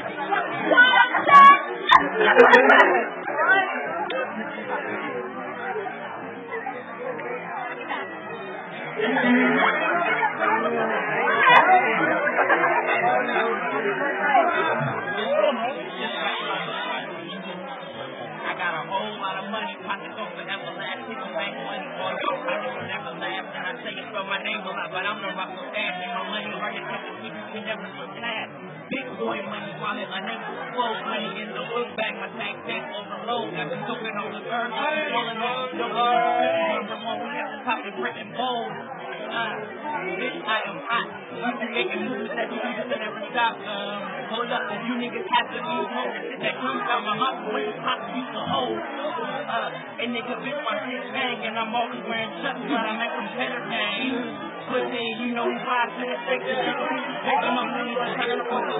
got a whole lot of money, pockets off the everlasting, bank money, boy, your pockets will never laugh. And I say it spell my name a lot, but I'm the Russell Dash, and my money hard to catch, we never surpass. Big boy money, wallet, unable to flow, money in the book bag, my tank overload. Got me soaking on the earth, falling off the door. Number one, we got the top of written bold. Bitch, I am hot. You be making moves that you use to never stop. Hold up, you niggas have to move home. That comes out my mouth when you pop, you the hole. And nigga, bitch, my shit bang, and I'm always wearing chucks, but I'm at better game. Pussy, you know, 5 minutes, take the shit, take them up,